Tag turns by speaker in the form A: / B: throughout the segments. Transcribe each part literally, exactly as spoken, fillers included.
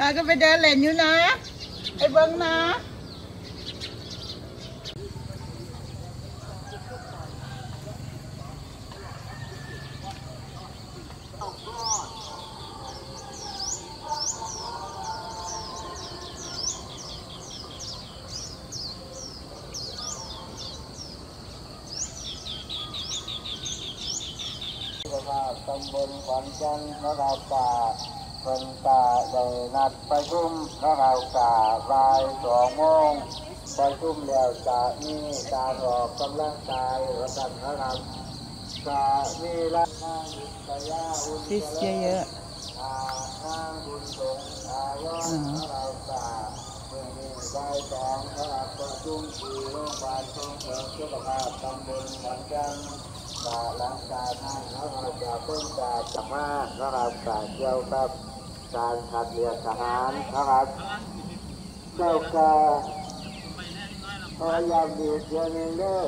A: ตาก็ไปเดินเล่นอยู่นะไอ้เบิ้งนะ
B: ตำบลขอนจันทร์นราคาเป็นตาได้นัดประชุมนราคาบ่ายสองโมงประชุมแล้วจะมีการออกกำลังกายระดับนะครับจะมีร้านนั่งกายาอุ่นเยอะๆนั่งบุญสงอายอนนราคาเมื่อนี้บ่ายสองนะครับประชุมที่โรงพยาบาลส่งเสริมสุขภาพตำบลขอนจันทร์หลังจากนั้นเราจะเพิ่มการจับมาเราจะเกี่ยวกับการคัดเลือกทหารนะครับเจ้าการพยายามดีเสียหนึ่งเด้อ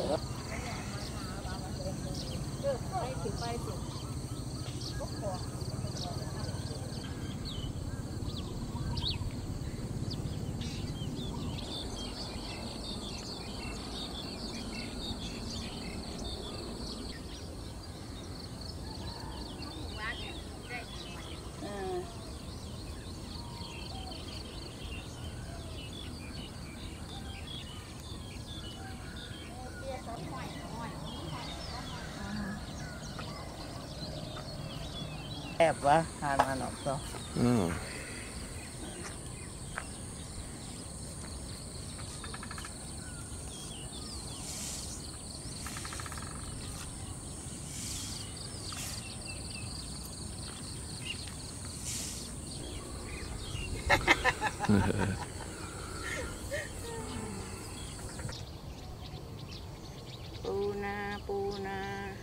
A: แอบวะทานมาหนอกก็อืมปูนาปูนา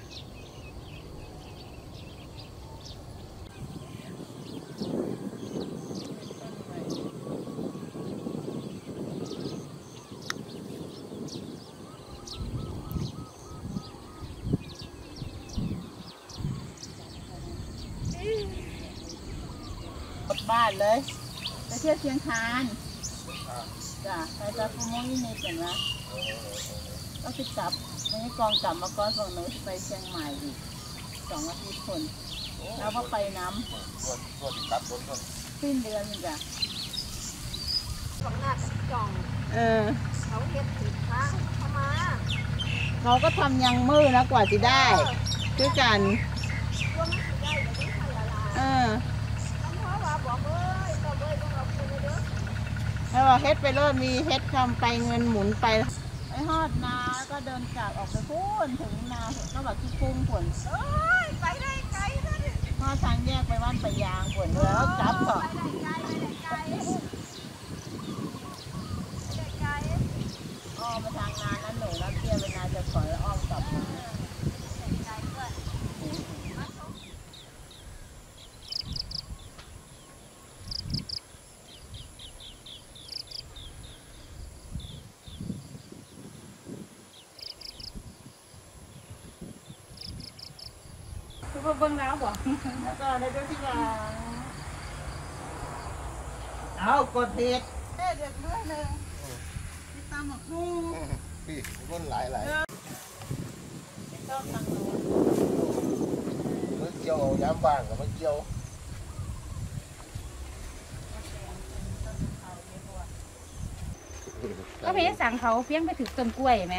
A: บ้านเลยไปเที่ยวเชียงคานจ้ะไปกับคุณโมนี่นี่เป็นวะก็ติดกลับไม่ให้กองกลับมาก้อนฝั่งโน้นไปเชียงใหม่อีกสองอาทิตย์คนแล้วก็ไปน้ำสิ้นเดือนจ้ะ
C: ของหน้าจ่องเออเขาเก็บผิดครั้งเข้ามา
A: เขาก็ทำยังมือนะกว่าจะได้ด้วยกันเออแล้วเฮ็ดไปเริ่มมีเฮ็ดทำไปเงินหมุนไปไอ้ฮอดนาก็เดินจากออกไปพูนถึงนาก็แบบที่พุ่งผล
C: เอ้ยไปได้ไกลนะ
A: พอทางแยกไปบ้านไปยางผลแล้วกลับก่อนอ้อมมาทางนานั้นหนูแล้วเที่ยวไปนาจะขออ้อมกลับ
C: คือเบิ่งแล้วบ่
A: แล้วก็ในเรื่องที่ว่าเอากดเด็ดเด็ดด้วยเลยที่ตามหมกคู่
B: พี่คนหลายหลาย
A: ต้องทางโน้น
B: มันเกี่ยวย้ำบ้างกับมันเกี่ยว
C: ก็พี่สั่งเขาเพี้ยงไปถึงต้นกล้วยไหม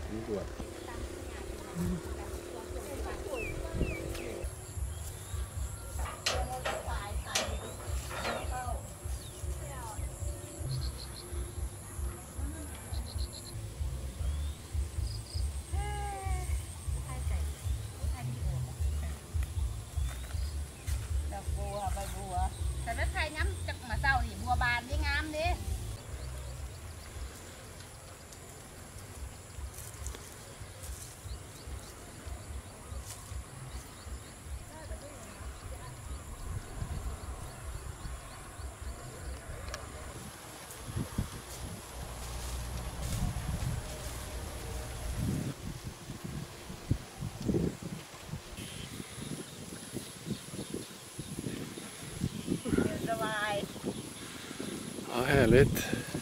C: แต่ถ้าใครน้ำจากมาเศร้านี่บัวบานนี่งามดิ
D: Ja, härligt.